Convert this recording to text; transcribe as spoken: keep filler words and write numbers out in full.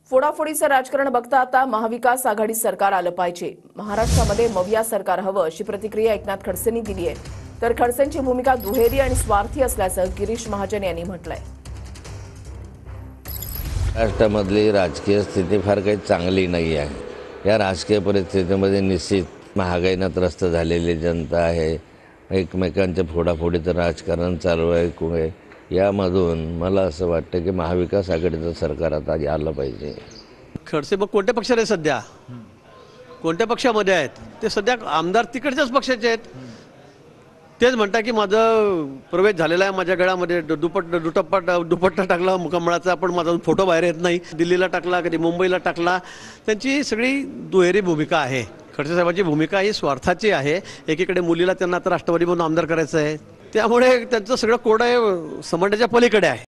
फोडाफोडीचं राजकारण बघता आता महाविकास आघाडी सरकार आलं पाहिजे. महाराष्ट्रामध्ये मविया सरकार हवं अशी प्रतिक्रिया एकनाथ खडसेंनी दिली आहे. तर खडसेंची भूमिका दुहेरी आणि स्वार्थी असल्याचं गिरीश महाजन यांनी म्हटलंय. महाराष्ट्रामधली राजकीय स्थिती फार काही चांगली नाही आहे. या राजकीय परिस्थितीमध्ये निश्चित महागाईनं त्रस्त झालेली जनता आहे. एकमेकांच्या फोडाफोडीचं राजकारण चालू आहे. यामधून मला असं वाटतं की महाविकास आघाडीचं सरकार आता आलं पाहिजे. खडसे मग कोणत्या पक्षात आहे सध्या, कोणत्या पक्षामध्ये आहेत ते? सध्या आमदार तिकडच्याच पक्षाचे आहेत. तेच म्हणता की माझं प्रवेश झालेला आहे, माझ्या गळ्यामध्ये दुपट दुटप्पा दुपट्टा टाकला मुकमळाचा, पण माझा फोटो बाहेर येत नाही. दिल्लीला टाकला, कधी मुंबईला टाकला. त्यांची सगळी दुहेरी भूमिका आहे. खडसे साहेबांची भूमिका ही स्वार्थाची आहे. एकीकडे मुलीला त्यांना आता राष्ट्रवादी म्हणून आमदार करायचं आहे, त्यामुळे त्यांचं सगळं कोड आहे समंड्याच्या पलीकडे आहे.